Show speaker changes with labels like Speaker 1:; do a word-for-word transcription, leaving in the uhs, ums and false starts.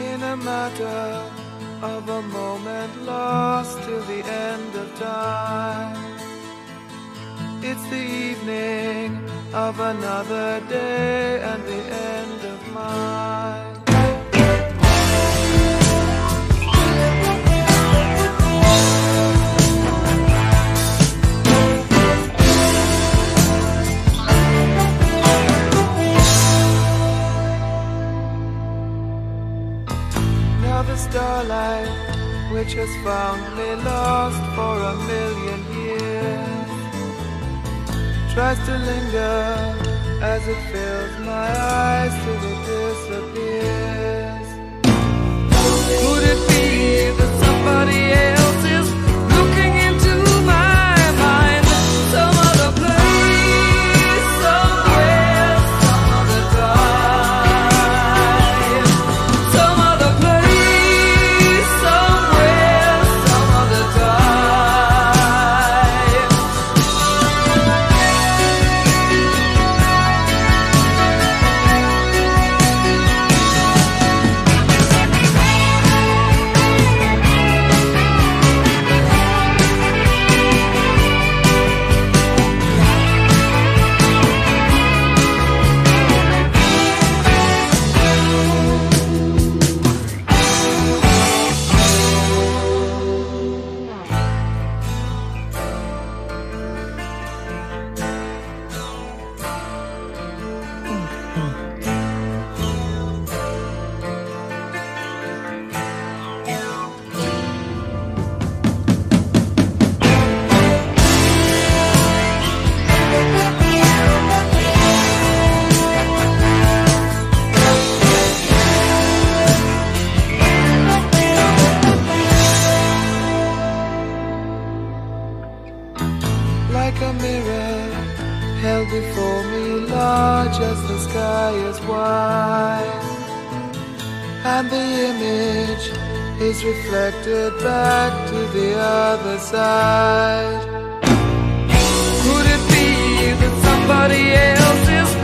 Speaker 1: in a matter of a moment, lost till the end of time. It's the evening of another day and the end of mine. Now the starlight, which has found me lost for a million years, tries to linger as it fills my eyes till it disappears. Could it be that somebody else is looking into my mind? Some other place, somewhere, some other time. Some other place, somewhere, some other time. Like a mirror held before me, large as the sky is wide, and the image is reflected back to the other side. Could it be that somebody else is